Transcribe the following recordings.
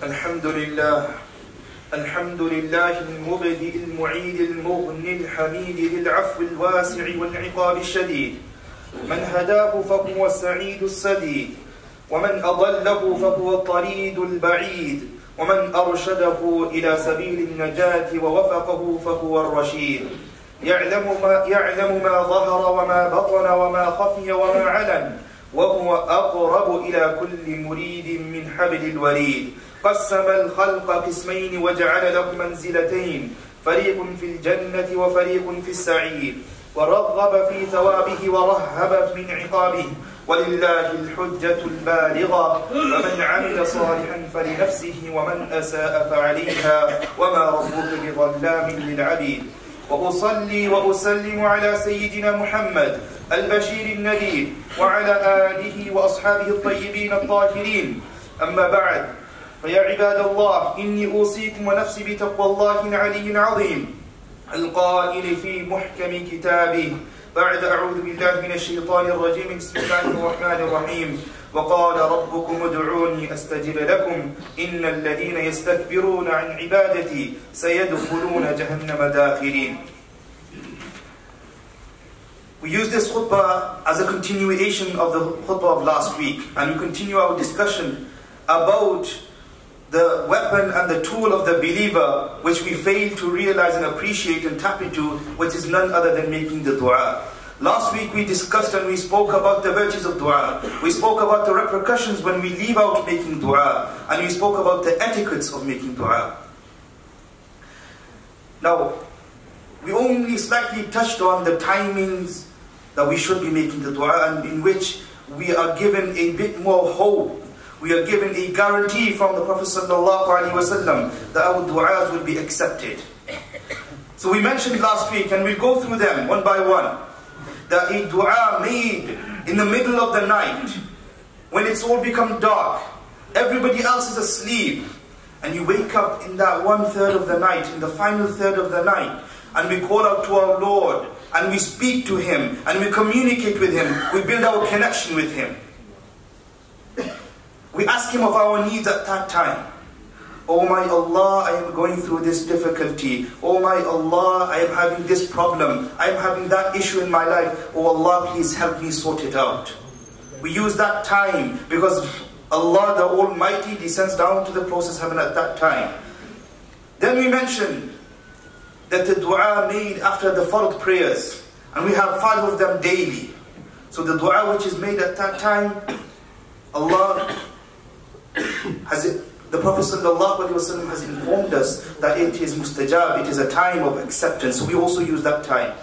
الحمد لله المبدئ المعيد المغني الحميد للعفو الواسع والعقاب الشديد. من هداه فهو السعيد السديد، ومن أضله فهو الطريد البعيد، ومن أرشده إلى سبيل النجاة ووفقه فهو الرشيد. يعلم ما ظهر وما بطن وما خفي وما علن، وهو أقرب إلى كل مريد من حبل الوريد. قسم الخلق قسمين وجعل لهم منزلتين، فريق في الجنة وفريق في السعير، ورغب في ثوابه ورهب من عقابه، ولله الحجة البالغة، فمن عمل صالحا فلنفسه ومن أساء فعليها، وما ربك بظلام للعبيد. وأصلي وأسلم على سيدنا محمد البشير النذير وعلى آله وأصحابه الطيبين الطاهرين. أما بعد، فيا عباد الله، إني أوصيكم ونفسي بتقوى الله العلي العظيم القائل في محكم كتابه بعد أعوذ بالله من الشيطان الرجيم بسم الله الرحمن الرحيم. وقال ربكم ادعوني أستجب لكم إن الذين يستكبرون عن عبادتي سيدخلون جهنم داخرين. We use this khutbah as a continuation of the khutbah of last week, and we continue our discussion about the weapon and the tool of the believer, which we fail to realize and appreciate and tap into, which is none other than making the dua. Last week we discussed and we spoke about the virtues of dua. We spoke about the repercussions when we leave out making dua, and we spoke about the etiquettes of making dua. Now, we only slightly touched on the timings that we should be making the dua, and in which we are given a bit more hope. We are given a guarantee from the Prophet ﷺ that our du'as will be accepted. So we mentioned last week, and we'll go through them one by one, that a dua made in the middle of the night, when it's all become dark, everybody else is asleep, and you wake up in that 1/3 of the night, in the final third of the night, and we call out to our Lord, and we speak to Him, and we communicate with Him, we build our connection with Him. We ask Him of our needs at that time. Oh my Allah, I am going through this difficulty. Oh my Allah, I am having this problem. I am having that issue in my life. Oh Allah, please help me sort it out. We use that time because Allah the Almighty descends down to the closest heaven at that time. Then we mentioned that the dua made after the fard prayers, and we have 5 of them daily. So the dua which is made at that time, Allah the Prophet ﷺ has informed us that it is mustajab, it is a time of acceptance. So we also use that time.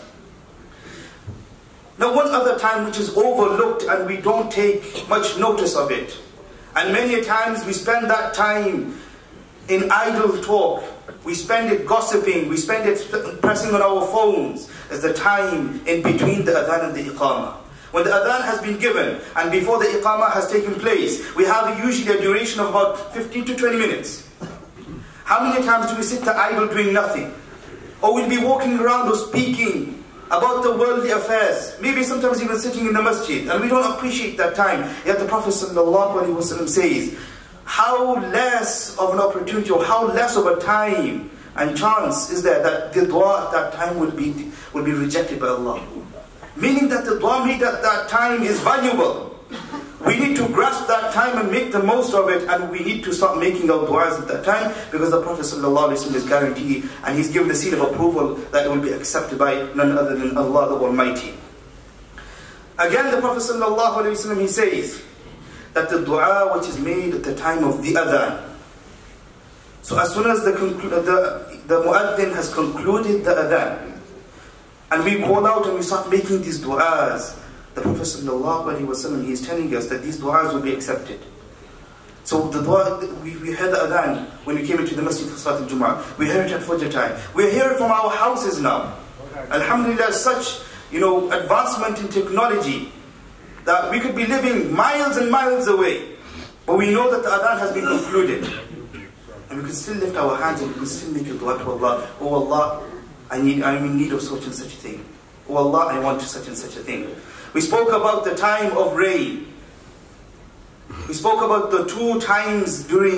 Now, one other time which is overlooked and we don't take much notice of it, and many times we spend that time in idle talk, we spend it gossiping, we spend it pressing on our phones, is the time in between the adhan and the iqamah. When the adhan has been given and before the iqamah has taken place, we have usually a duration of about 15 to 20 minutes. How many times do we sit there idle doing nothing? Or we'll be walking around or speaking about the worldly affairs, maybe sometimes even sitting in the masjid, and we don't appreciate that time. Yet the Prophet ﷺ says, how less of an opportunity or how less of a time and chance is there that the dua at that time will be rejected by Allah. Meaning that the dua made at that time is valuable. We need to grasp that time and make the most of it, and we need to start making our duas at that time, because the Prophet ﷺ is guaranteed, and he's given the seal of approval that it will be accepted by none other than Allah the Almighty. Again, the Prophet ﷺ, he says that the dua which is made at the time of the adhan, so as soon as the muaddin has concluded the adhan, and we call out and we start making these du'as, the Prophet ﷺ, he is telling us that these du'as will be accepted. So the dua, we heard the adhan when we came into the masjid for Salat al-Jumu'ah. We heard it at Fajr time. We hear it from our houses now. Alhamdulillah, such advancement in technology that we could be living miles and miles away, but we know that the adhan has been concluded. And we can still lift our hands and we can still make a dua to Allah. Oh Allah, I'm in need of such and such a thing. Oh Allah, I want such and such a thing. We spoke about the time of rain. We spoke about the 2 times during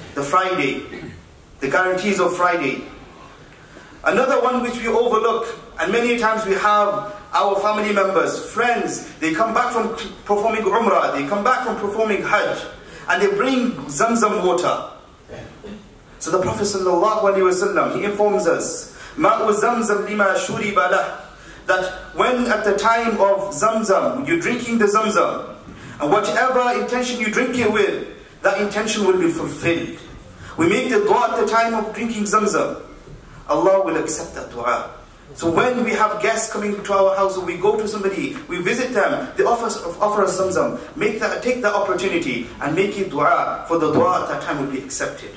the Friday, the guarantees of Friday. Another one which we overlook, and many times we have our family members, friends, they come back from performing Umrah, they come back from performing Hajj, and they bring Zamzam water. So the Prophet ﷺ, he informs us, Ma'u Zamzam lima shuriba lah, that when at the time of Zamzam, you're drinking the Zamzam, and whatever intention you drink it with, that intention will be fulfilled. We make the dua at the time of drinking Zamzam. Allah will accept that dua. So when we have guests coming to our house, or we go to somebody, we visit them, they offer us Zamzam. Take that opportunity and make it dua, for the dua at that time will be accepted.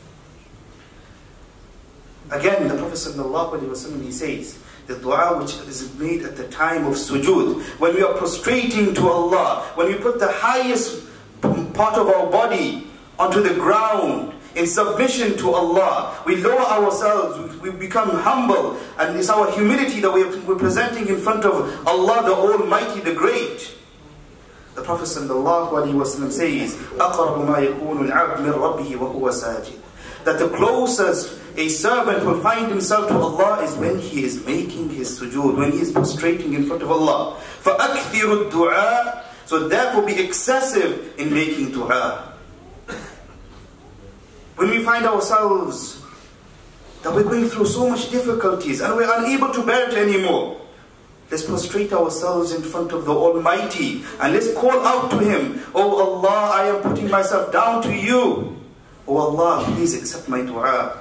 Again, the Prophet ﷺ, he says, the dua which is made at the time of sujood, when we are prostrating to Allah, when we put the highest part of our body onto the ground, in submission to Allah, we lower ourselves, we become humble, and it's our humility that we're presenting in front of Allah, the Almighty, the Great. The Prophet ﷺ says, أَقْرَبُ مَا يَكُونُ الْعَبْدُ مِنْ رَبِّهِ وَهُوَ سَاجِدٌ, that the closest a servant will find himself to Allah is when he is making his sujood, when he is prostrating in front of Allah. فَأَكْثِرُ الدُّعَاء, so therefore be excessive in making dua. When we find ourselves that we're going through so much difficulties and we're unable to bear it anymore, let's prostrate ourselves in front of the Almighty and let's call out to Him, Oh Allah, I am putting myself down to you. Oh Allah, please accept my dua.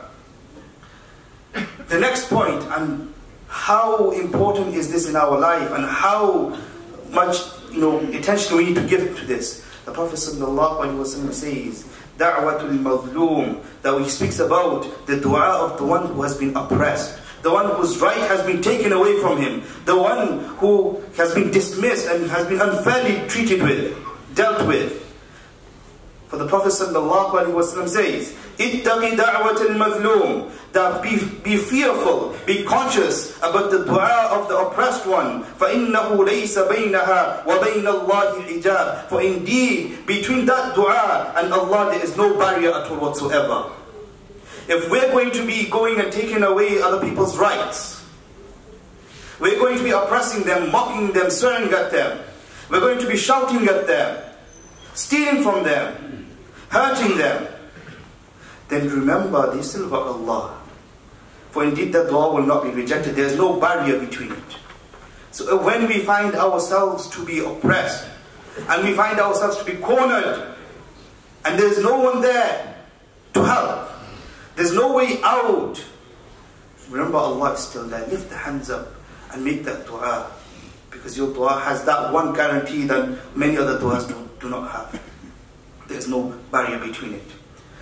The next point, and how important is this in our life, and how much attention we need to give to this. The Prophet ﷺ says, Da'watul Mazloom, that he speaks about the dua of the one who has been oppressed, the one whose right has been taken away from him, the one who has been dismissed and has been unfairly dealt with. For the Prophet ﷺ says, Ittaqi da'watul mazloom, that be fearful, be conscious about the dua of the oppressed one. فَإِنَّهُ لَيْسَ بَيْنَهَا وَبَيْنَ اللَّهِ حِجَابٌ, for indeed, between that dua and Allah there is no barrier at all whatsoever. If we're going to be going and taking away other people's rights, we're going to be oppressing them, mocking them, swearing at them, we're going to be shouting at them, stealing from them, hurting them, then remember, they still got Allah. For indeed that dua will not be rejected. There is no barrier between it. So when we find ourselves to be oppressed, and we find ourselves to be cornered, and there is no one there to help, there's no way out, remember Allah is still there. Lift the hands up and make that dua, because your dua has that one guarantee that many other duas do not have. There's no barrier between it.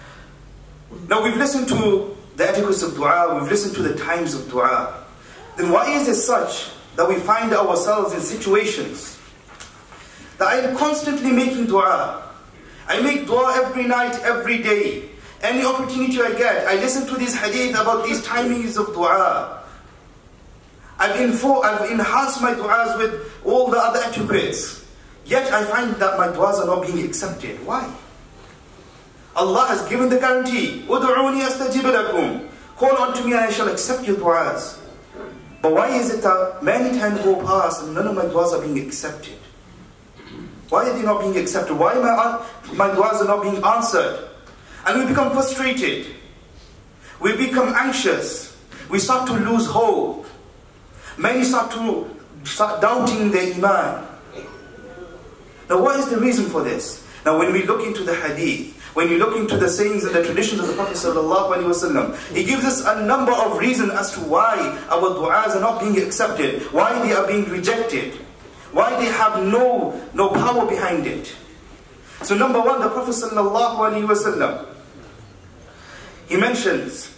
Now we've listened to the etiquettes of dua, we've listened to the times of dua. Then why is it such that we find ourselves in situations that I am constantly making dua? I make dua every night, every day. Any opportunity I get, I listen to these hadith about these timings of dua. I've enhanced my duas with all the other etiquettes. Yet I find that my duas are not being accepted. Why? Allah has given the guarantee. Udu'uni astajib lakum. Call unto me and I shall accept your du'as. But why is it that many times go past and none of my du'as are being accepted? Why are they not being accepted? Why my du'as are not being answered? And we become frustrated. We become anxious. We start to lose hope. Many start doubting their iman. Now what is the reason for this? Now when we look into the hadith, when you look into the sayings and the traditions of the Prophet ﷺ, he gives us a number of reasons as to why our du'as are not being accepted, why they are being rejected, why they have no power behind it. So number one, the Prophet ﷺ, he mentions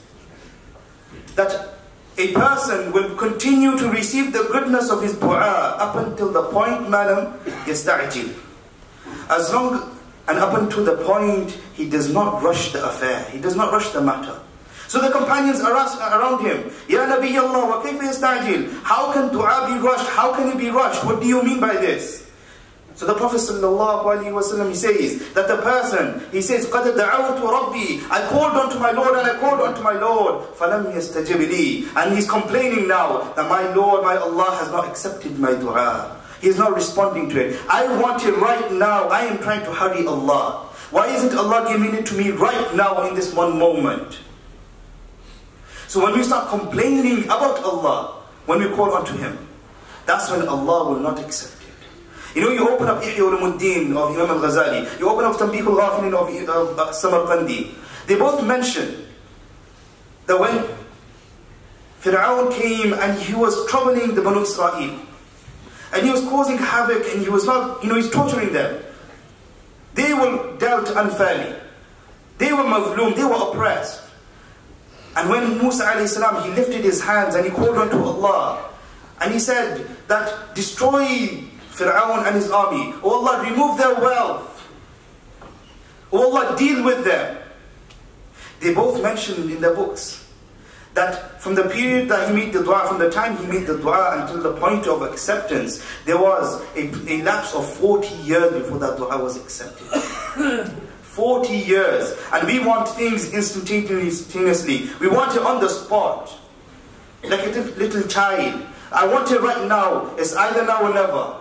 that a person will continue to receive the goodness of his du'a up until the point, madam, yasta'jil. As long and up until the point he does not rush the affair, he does not rush the matter. So the companions are around him, Ya Nabi Allah, wa kayfa yasta'jil? How can dua be rushed? How can it be rushed? What do you mean by this? So the Prophet ﷺ, he says that the person, he says, قَدْ دَعَوْتُ رَبِّي, I called unto my Lord and I called unto my Lord, فَلَمْ يَسْتَجِبْ لِي, and he's complaining now that my Lord, my Allah has not accepted my dua. He is not responding to it. I want it right now. I am trying to hurry Allah. Why isn't Allah giving it to me right now in this one moment? So when we start complaining about Allah, when we call unto Him, that's when Allah will not accept it. You know, you open up Ihya Ulumuddin of Imam al-Ghazali, you open up Tanbih al-Ghafilin of Samarqandi. They both mention that when Fir'aun came and he was troubling the Banu Israel, and he was causing havoc, and he was not, he's torturing them. They were dealt unfairly. They were mazloom, they were oppressed. And when Musa alayhi salam, he lifted his hands and he called unto Allah, and he said that destroy Fir'aun and his army. Oh Allah, remove their wealth. Oh Allah, deal with them. They both mentioned in their books that from the period that he made the dua, from the time he made the dua until the point of acceptance, there was a lapse of 40 years before that dua was accepted. 40 years. And we want things instantaneously. We want it on the spot. Like a little child. I want it right now. It's either now or never.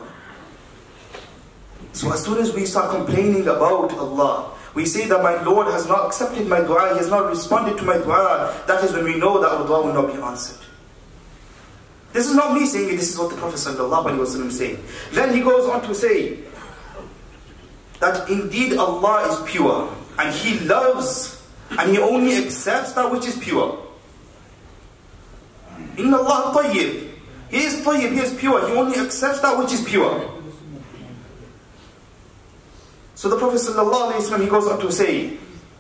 So as soon as we start complaining about Allah, we say that my Lord has not accepted my dua, He has not responded to my dua, that is when we know that our dua will not be answered. This is not me saying it, this is what the Prophet ﷺ said. Then he goes on to say that indeed Allah is pure, and He loves, and He only accepts that which is pure. Inna Allah tayyib. He is tayyib, He is pure, He only accepts that which is pure. So the Prophet ﷺ, he goes on to say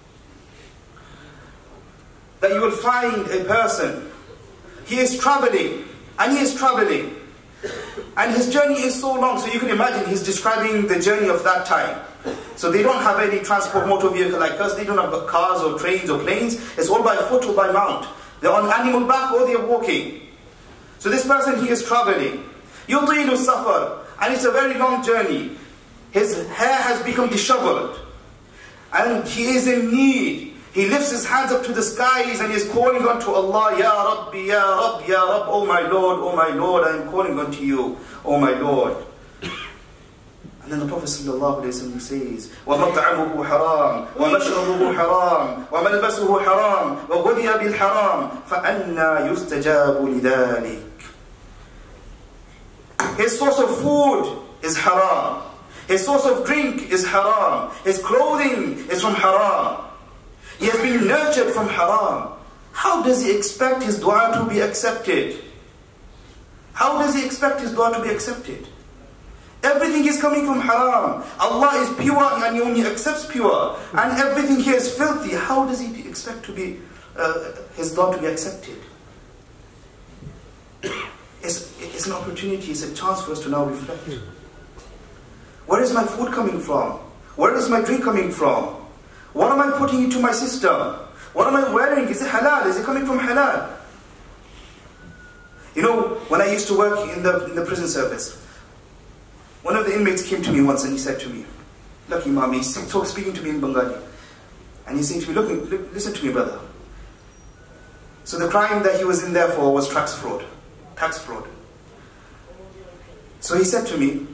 that you will find a person, he is traveling, and his journey is so long, so you can imagine he's describing the journey of that time. So they don't have any transport motor vehicle like us, they don't have cars or trains or planes, it's all by foot or by mount. They're on animal back or they're walking. So this person, he is traveling. يُطِيلُ السَّفَرِ, and it's a very long journey. His hair has become disheveled, and he is in need. He lifts his hands up to the skies and he is calling unto Allah, Ya Rabbi, Ya Rabb, Ya Rabb, oh my Lord, I am calling unto you, oh my Lord. And then the Prophet ﷺ says, وَمَطْعَمُهُ حَرَامٌ وَمَشْرَبُهُ حَرَامٌ وَمَلْبَسُهُ حَرَامٌ وَغُذِيَ بِالْحَرَامِ فَأَنَّا يُسْتَجَابُ لِذَلِكَ. His source of food is haram. His source of drink is haram. His clothing is from haram. He has been nurtured from haram. How does he expect his dua to be accepted? How does he expect his dua to be accepted? Everything is coming from haram. Allah is pure and He only accepts pure. And everything here is filthy. How does he expect to be his dua to be accepted? It's an opportunity, it's a chance for us to now reflect. Where is my food coming from? Where is my drink coming from? What am I putting into my system? What am I wearing? Is it halal? Is it coming from halal? You know, when I used to work in the prison service, one of the inmates came to me once and he said to me, look Imam, he's speaking to me in Bengali. And he's saying to me, look, listen to me brother. So the crime that he was in there for was tax fraud. So he said to me,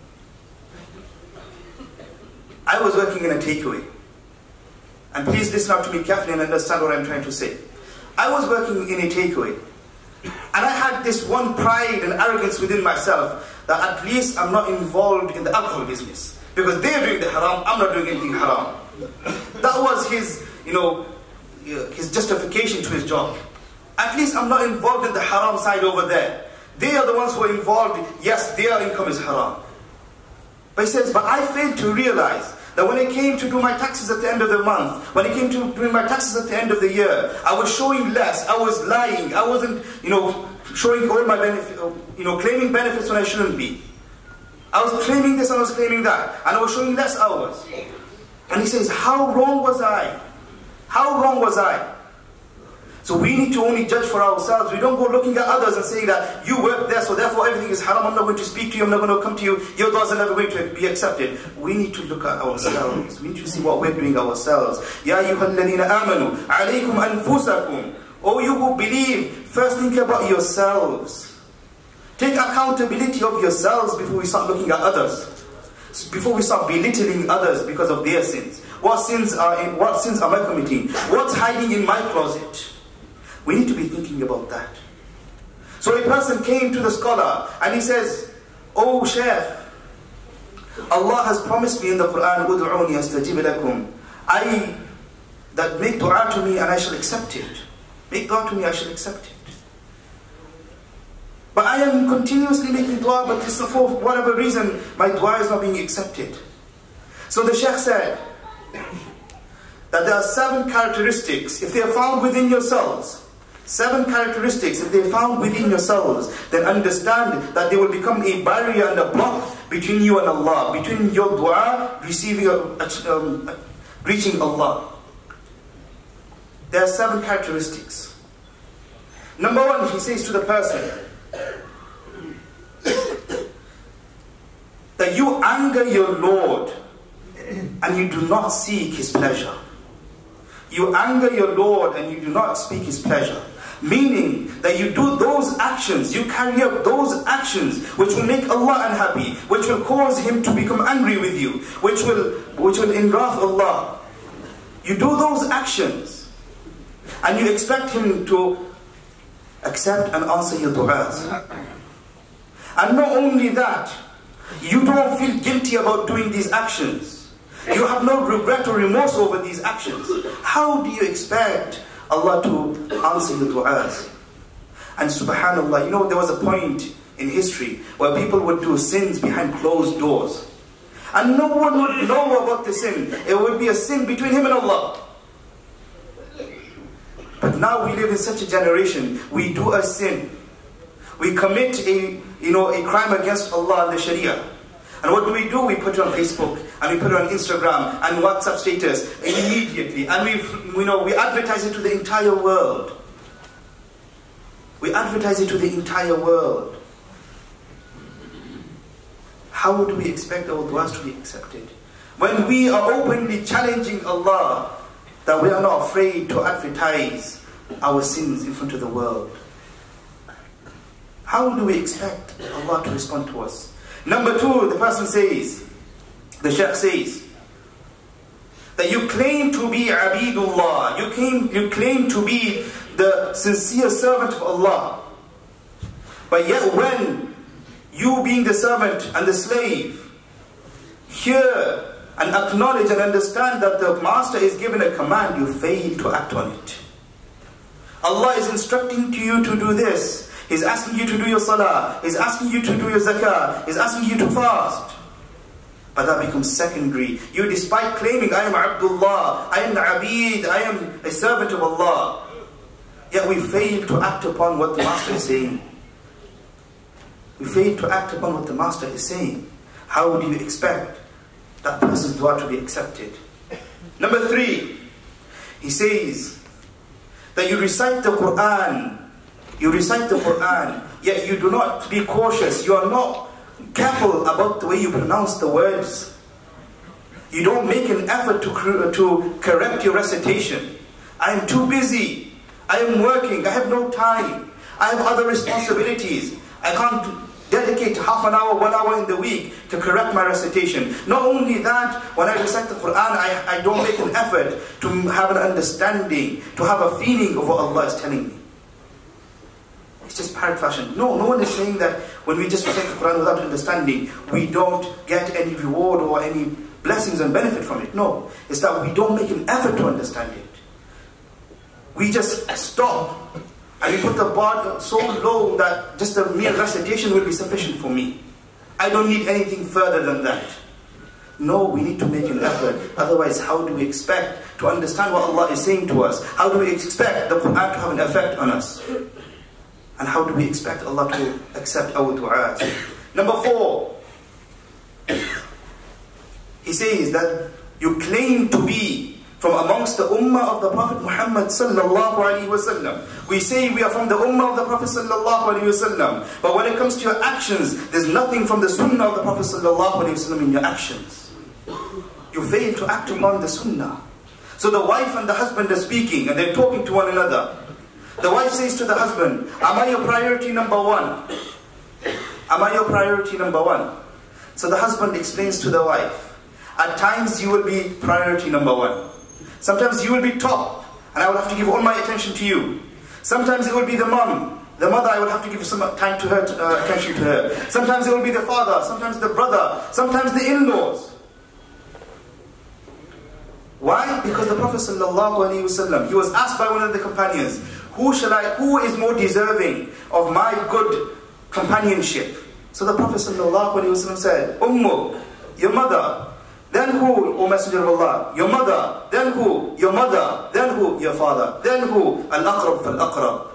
I was working in a takeaway. And please listen out to me carefully and understand what I'm trying to say. I was working in a takeaway. And I had this one pride and arrogance within myself that at least I'm not involved in the alcohol business. Because they're doing the haram, I'm not doing anything haram. That was his, his justification to his job. At least I'm not involved in the haram side over there. They are the ones who are involved. Yes, their income is haram. But he says, but I failed to realize that when I came to do my taxes at the end of the month, when I came to doing my taxes at the end of the year, I was showing less, I was lying, I wasn't, showing all my benefits, claiming benefits when I shouldn't be. I was claiming this, I was claiming that, and I was showing less hours. And he says, how wrong was I? How wrong was I? So we need to only judge for ourselves. We don't go looking at others and saying that you work there, so therefore everything is haram, I'm not going to speak to you, I'm not going to come to you, your doors are never going to be accepted. We need to look at ourselves. We need to see what we're doing ourselves. Ya ayyuhalladhina amanu, alaykum anfusakum. Oh, you who believe, first think about yourselves. Take accountability of yourselves before we start looking at others. Before we start belittling others because of their sins. What sins am I committing? What's hiding in my closet? We need to be thinking about that. So a person came to the scholar and he says, "Oh Shaykh, Allah has promised me in the Quran, Ud'uni astajib lakum. That make dua to me and I shall accept it. Make dua to me, I shall accept it. But I am continuously making dua, but for whatever reason, my dua is not being accepted." So the Shaykh said that there are 7 characteristics. If they are found within yourselves, 7 characteristics, if they are found within yourselves, then understand that they will become a barrier and a block between you and Allah, between your dua reaching Allah. There are 7 characteristics. Number 1, he says to the person, that you anger your Lord and you do not seek His pleasure. You anger your Lord and you do not seek His pleasure. Meaning that you do those actions, you carry out those actions which will make Allah unhappy, which will cause Him to become angry with you, which will enwrath Allah. You do those actions and you expect Him to accept and answer your du'as. And not only that, you don't feel guilty about doing these actions. You have no regret or remorse over these actions. How do you expect Allah to answer your du'as? And subhanallah, there was a point in history where people would do sins behind closed doors. And no one would know about the sin. It would be a sin between him and Allah. But now we live in such a generation, we do a sin. We commit a crime against Allah and the Sharia. And what do? We put it on Facebook, and we put it on Instagram, and WhatsApp status immediately. And we advertise it to the entire world. We advertise it to the entire world. How do we expect our du'as to be accepted? When we are openly challenging Allah, that we are not afraid to advertise our sins in front of the world. How do we expect Allah to respond to us? Number 2, the Shaykh says, that you claim to be Abidullah, you claim to be the sincere servant of Allah. But yet when you being the servant and the slave, hear and acknowledge and understand that the master is given a command, you fail to act on it. Allah is instructing you to do this. He's asking you to do your salah. He's asking you to do your zakah. He's asking you to fast. But that becomes secondary. You, despite claiming, I am Abdullah, I am the Abid, I am a servant of Allah, yet we fail to act upon what the master is saying. We fail to act upon what the master is saying. How do you expect that person's dua to be accepted? Number 3, he says that you recite the Quran. You recite the Quran, yet you do not be cautious. You are not careful about the way you pronounce the words. You don't make an effort to correct your recitation. I am too busy. I am working. I have no time. I have other responsibilities. I can't dedicate half an hour, 1 hour in the week to correct my recitation. Not only that, when I recite the Quran, I don't make an effort to have an understanding, to have a feeling of what Allah is telling me. It's just parrot fashion. No one is saying that when we just recite the Quran without understanding, we don't get any reward or any blessings and benefit from it. No, it's that we don't make an effort to understand it. We just stop and we put the bar so low that just the mere recitation will be sufficient for me. I don't need anything further than that. No, we need to make an effort. Otherwise, how do we expect to understand what Allah is saying to us? How do we expect the Quran to have an effect on us? And how do we expect Allah to accept our du'as? Number 4, he says that you claim to be from amongst the ummah of the Prophet Muhammad sallallahu alaihi wasallam. We say we are from the ummah of the Prophet sallallahu alaihi wasallam, but when it comes to your actions, there's nothing from the sunnah of the Prophet sallallahu alaihi wasallam in your actions. You fail to act upon the sunnah. So the wife and the husband are speaking and they're talking to one another. The wife says to the husband, am I your priority number one? Am I your priority number one? So the husband explains to the wife, at times you will be priority number one. Sometimes you will be top, and I will have to give all my attention to you. Sometimes it will be the mom, the mother, I will have to give some time to her, attention to her. Sometimes it will be the father, sometimes the brother, sometimes the in-laws. Why? Because the Prophet ﷺ, he was asked by one of the companions, who is more deserving of my good companionship? So the Prophet ﷺ said, Ummuk, your mother. Then who, O Messenger of Allah? Your mother. Then who? Your mother. Then who? Your father. Then who? Al-Aqrab fal-Aqrab.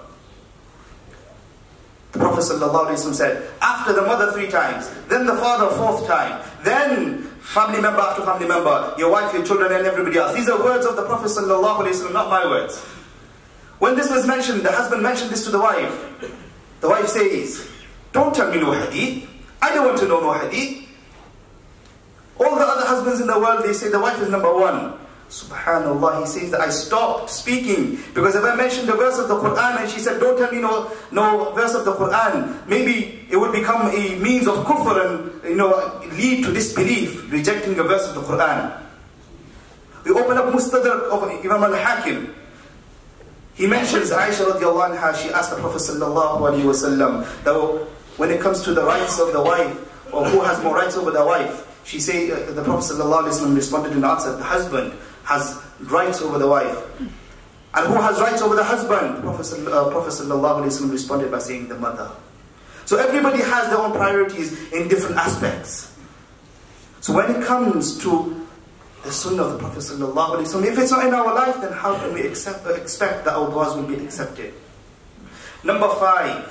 The Prophet ﷺ said, after the mother 3 times, then the father 4th time, then family member after family member, your wife, your children, and everybody else. These are words of the Prophet ﷺ, not my words. When this was mentioned, the husband mentioned this to the wife. The wife says, don't tell me no hadith. I don't want to know no hadith. All the other husbands in the world, they say the wife is number one. Subhanallah, he says that I stopped speaking because if I mentioned the verse of the Quran and she said, don't tell me no verse of the Quran, maybe it would become a means of kufr and lead to disbelief, rejecting a verse of the Quran. We open up Mustadrak of Imam al-Hakim. He mentions Aisha radiallahu anha, she asked the Prophet sallallahu alaihi wasallam that when it comes to the rights of the wife, or who has more rights over the wife, she said, the Prophet ﷺ responded and answered, the husband has rights over the wife. And who has rights over the husband? The Prophet ﷺ responded by saying the mother. So everybody has their own priorities in different aspects. So when it comes to the sunnah of the Prophet ﷺ, if it's not in our life, then how can we expect that our du'as will be accepted? Number 5.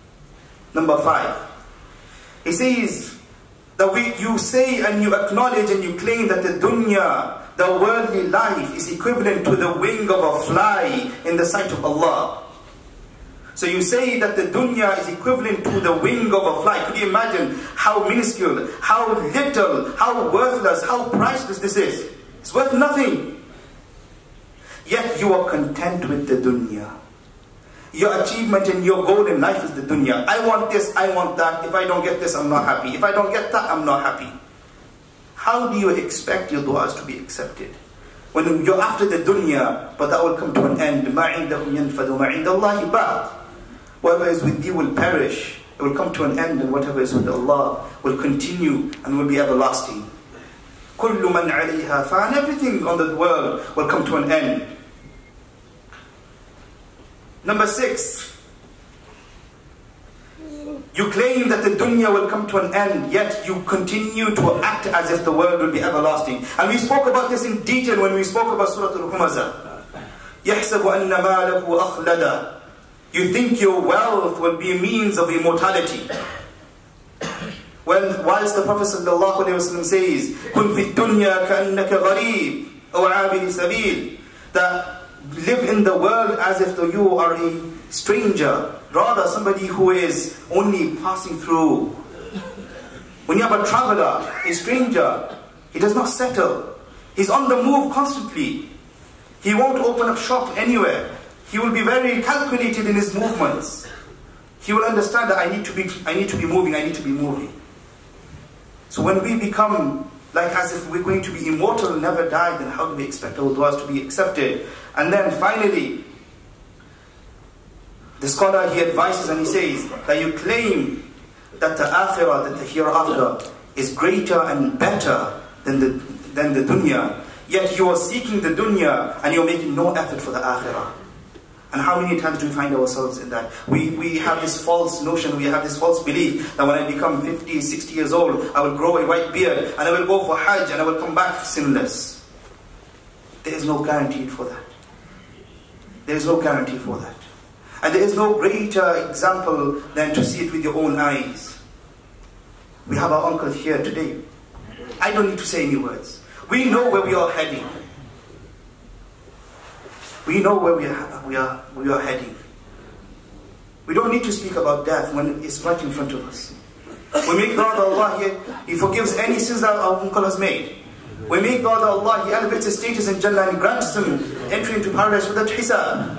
He says, that you say and you acknowledge and you claim that the dunya, the worldly life, is equivalent to the wing of a fly in the sight of Allah. So you say that the dunya is equivalent to the wing of a fly. Could you imagine how minuscule, how little, how worthless, how priceless this is? It's worth nothing. Yet you are content with the dunya. Your achievement and your goal in life is the dunya. I want this, I want that. If I don't get this, I'm not happy. If I don't get that, I'm not happy. How do you expect your du'as to be accepted? When you're after the dunya, but that will come to an end. مَا عِنْدَهُمْ يَنْفَدُ مَا عِنْدَ اللَّهِ بَعْدُ. Whatever is with you will perish. It will come to an end, and whatever is with Allah will continue and will be everlasting. كُلُّ مَنْ عَلَيْهَا فَانٍ. Everything on the world will come to an end. Number 6. You claim that the dunya will come to an end, yet you continue to act as if the world will be everlasting. And we spoke about this in detail when we spoke about Surah Al-Humazah. يَحْسَبُ أَنَّ مَالَهُ أَخْلَدًا. You think your wealth will be a means of immortality. Whilst the Prophet ﷺ says, كُنْ فِي الدُّنْيَا كَأَنَّكَ غَرِيبٌ أَوْ عَابِرِ سَبِيلٍ. That live in the world as if though you are a stranger, rather somebody who is only passing through. When you have a traveler, a stranger, he does not settle. He's on the move constantly. He won't open up shop anywhere. He will be very calculated in his movements. He will understand that I need to be moving. So when we become like as if we're going to be immortal and never die, then how do we expect our du'as to be accepted? And then finally, the scholar, he advises and he says that you claim that the akhirah, that the hereafter is greater and better than the dunya, yet you are seeking the dunya and you're making no effort for the akhirah. And how many times do we find ourselves in that? We have this false notion, we have this false belief that when I become 50, 60 years old, I will grow a white beard and I will go for Hajj and I will come back sinless. There is no guarantee for that. There is no guarantee for that. And there is no greater example than to see it with your own eyes. We have our uncle here today. I don't need to say any words. We know where we are heading. We know where we are heading. We don't need to speak about death when it's right in front of us. We make dua that Allah, He forgives any sins that our uncle has made. We make dua that Allah, He elevates his status in Jannah and grants him entry into paradise without hisab.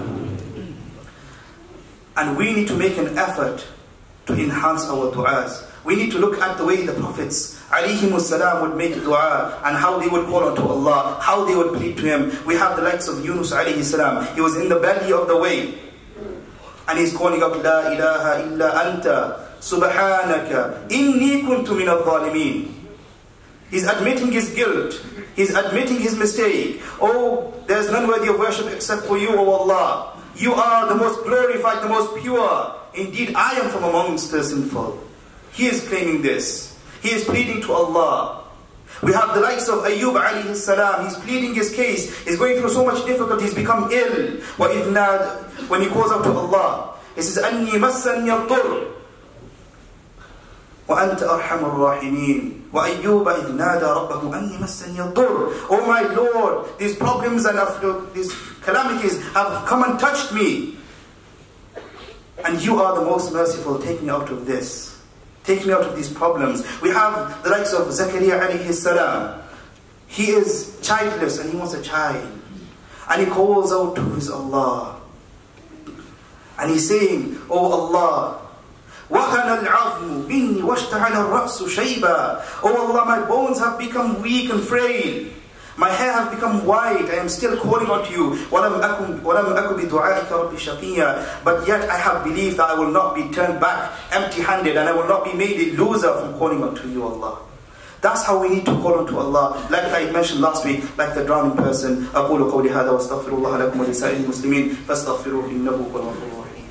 And we need to make an effort to enhance our du'as. We need to look at the way the Prophets ﷺ would make dua and how they would call unto Allah, how they would plead to Him. We have the likes of Yunus alayhi. He was in the belly of the whale and he's calling out, La ilaha illa anta subhanaka inni kuntu min al-zalimin. He's admitting his guilt. He's admitting his mistake. Oh, there's none worthy of worship except for you, O Allah. You are the most glorified, the most pure. Indeed, I am from amongst the sinful. He is claiming this. He is pleading to Allah. We have the likes of Ayyub alayhi salam. He's pleading his case. He's going through so much difficulty. He's become ill. When he calls out to Allah, he says, أَنِّي مَسَّنِيَ الضُّرُّ وَأَنْتَ أَرْحَمُ الرَّاحِمِينَ وَأَيُّوبَ إِذْ نَادَى رَبَّهُ أَنِّي مَسَّنِيَ الضُّرُّ. Oh my Lord, these problems and these calamities have come and touched me. And you are the most merciful. Take me out of this. Take me out of these problems. We have the likes of Zakaria alayhi salam. He is childless and he wants a child. And he calls out to his Allah. And he's saying, Oh Allah, وَهَنَ الْعَظْمُ بِنِّي وَاشْتَعَلَ الرَّأْسُ شَيْبًا. Oh Allah, my bones have become weak and frail. My hair has become white. I am still calling out to you. وَلَمْ أَكُ بِدُعَائِكَ رَبِّ شَقِيًّا. But yet I have believed that I will not be turned back empty-handed and I will not be made a loser from calling out to you, Allah. That's how we need to call on to Allah. Like I mentioned last week, like the drowning person. أقول قولي هذا واستغفر الله لكم ولسائر المسلمين فاستغفروه إنه هو الغفور الرحيم.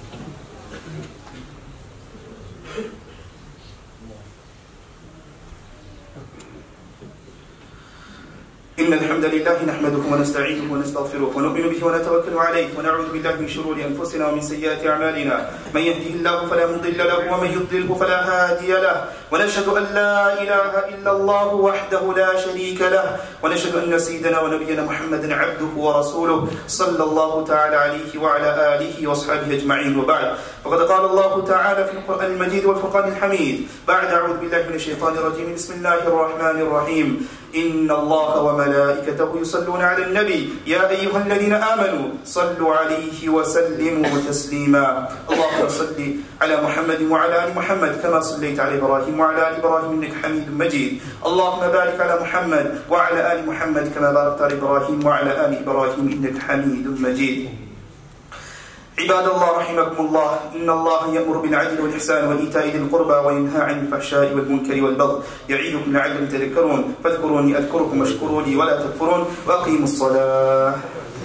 إن الحمد لله نحمده ونستعينه ونستغفره ونؤمن به ونتوكل عليه ونعوذ بالله من شرور أنفسنا ومن سيئات أعمالنا من يهده الله فلا مضل له ومن يضلله فلا هادي له ونشهد أن لا إله إلا الله وحده لا شريك له ونشهد أن سيدنا ونبينا محمدا عبده ورسوله صلى الله تعالى عليه وعلى آله وأصحابه أجمعين وبعد فقد قال الله تعالى في القرآن المجيد والفرقان الحميد بعد أعوذ بالله من الشيطان الرجيم بسم الله الرحمن الرحيم إن الله وملائكته يصلون على النبي يا أيها الذين آمنوا صلوا عليه وسلموا تسليما اللهم صل على محمد وعلى آل محمد كما صليت على إبراهيم وعلى آل إبراهيم إنك حميد مجيد اللهم بارك على محمد وعلى آل محمد كما باركت على إبراهيم وعلى آل إبراهيم إنك حميد مجيد عباد الله رحمكم الله إن الله يأمر بالعدل والإحسان وإيتاء ذي القربى وينهى عن الفحشاء والمنكر والبغي يعظكم لعلكم تذكرون فاذكروني أذكركم واشكروا لي ولا تكفرون وأقيموا الصلاة